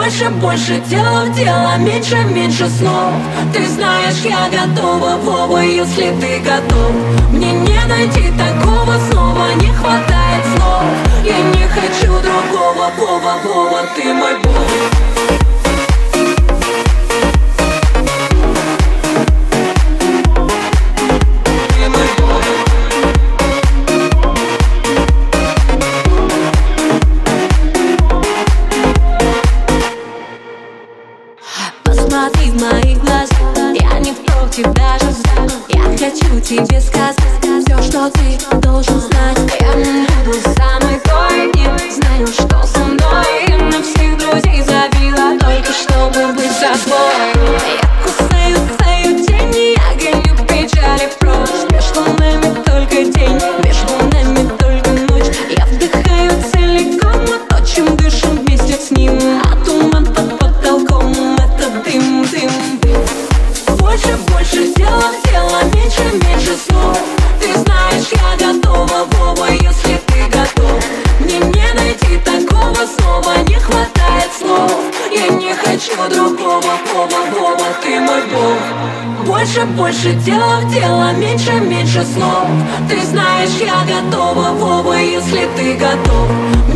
Больше, больше дела в дело, меньше, меньше слов. Ты знаешь, я готова, Вова, если ты готов. Мне не найти такого снова, не хватает слов. Я не хочу другого, Вова, Вова, ты мой бог. Посмотри в мои глаза, я не против даже. Я хочу тебе сказать все, что ты должен знать. Я не буду самой той, не знаю, что со мной. На всех друзей забила только чтобы быть за тобой. Я кусаю твою тень, я гоню печали прочь. Между нами только день, между нами только ночь. Я вдыхаю целиком то, чем дышим вместе с ним. А туман под потолком — это дым, дым, дым. Больше, больше дела в дело, меньше, меньше слов. Ты знаешь, я готова, Вова, если ты готов. Мне не найти такого снова, не хватает слов. Я не хочу другого, Вова, Вова, ты мой бог. Больше, больше дела в дело, меньше, меньше слов. Ты знаешь, я готова, Вова, если ты готов.